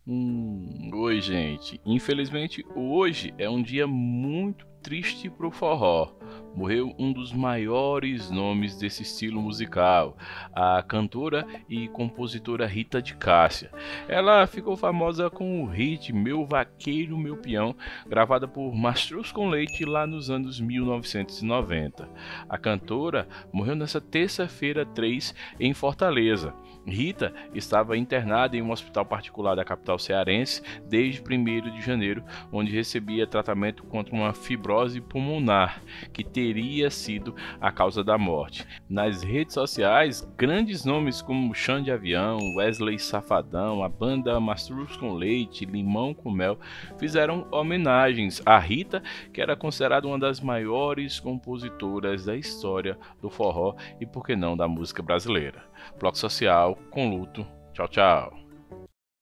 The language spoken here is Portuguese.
Oi, gente. Infelizmente, hoje é um dia muito triste pro forró. Morreu um dos maiores nomes desse estilo musical, a cantora e compositora Rita de Cássia. Ela ficou famosa com o hit Meu Vaqueiro, Meu Peão, gravada por Mastruz com Leite lá nos anos 1990. A cantora morreu nessa terça-feira 3 em Fortaleza. Rita estava internada em um hospital particular da capital cearense desde 1º de janeiro, onde recebia tratamento contra uma fibrose pulmonar, que teria sido a causa da morte. Nas redes sociais, grandes nomes como Xande Avião, Wesley Safadão, a banda Mastruz com Leite, Limão com Mel fizeram homenagens a Rita, que era considerada uma das maiores compositoras da história do forró e, por que não, da música brasileira. Bloco Social com luto. Tchau, tchau.